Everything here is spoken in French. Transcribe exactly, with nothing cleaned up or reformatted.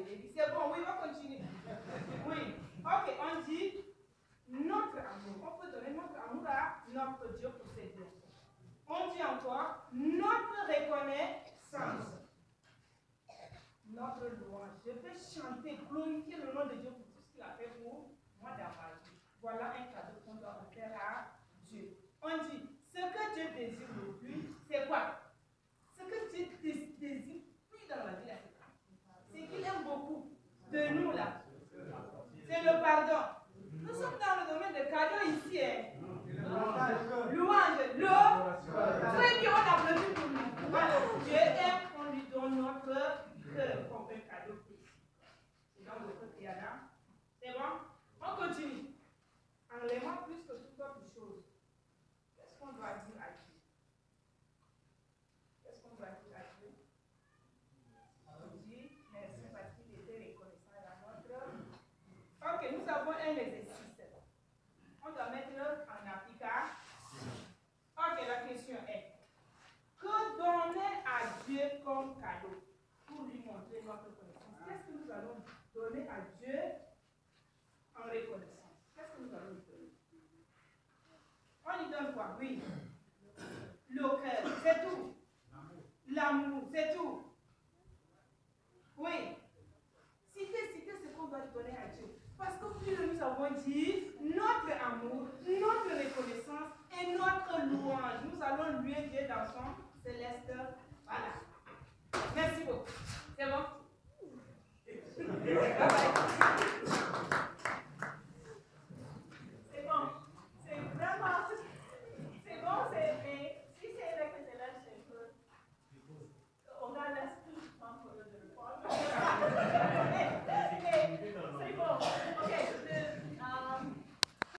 bénédiction. C'est bon, oui, on va continuer. Oui. Ok, on dit notre amour. On peut donner notre amour à notre Dieu pour ses biens. On dit encore notre reconnaissance. Notre louange. Je peux chanter, glorifier le nom de Dieu pour tout ce qu'il a fait pour moi dans ma vie. Voilà un cadeau qu'on doit faire à Dieu. On dit, ce que Dieu désire le plus, c'est quoi? Ce que Dieu désire plus dans la vie, c'est qu'il aime beaucoup de nous là. C'est le pardon. Nous sommes dans le domaine de cadeaux ici. Hein. Louange, l'eau. Très bien, on applaudit pour nous. Voilà. Dieu aime qu'on lui donne notre cœur comme un cadeau. C'est dans le cœur qu'il y en a. C'est bon? On continue. En l'aimant plus que toute autre chose. Qu'est-ce qu'on doit dire à Dieu? Qu'est-ce qu'on doit dire à Dieu? On dit merci parce qu'il était reconnaissant à notre. Ok, nous avons un exercice. On doit mettre en application. Ok, la question est que donner à Dieu comme cadeau pour lui montrer notre reconnaissance? Qu'est-ce que nous allons donner à Dieu en reconnaissance? Qu'est-ce que nous allons lui donner? On lui donne quoi? Oui. Le cœur, c'est tout. L'amour, c'est tout. Oui. Citez, citez ce qu'on doit lui donner à Dieu. Parce que plus nous avons dit notre amour, notre reconnaissance et notre louange, nous allons lui Dieu dans son céleste. Voilà. Merci beaucoup. C'est bon?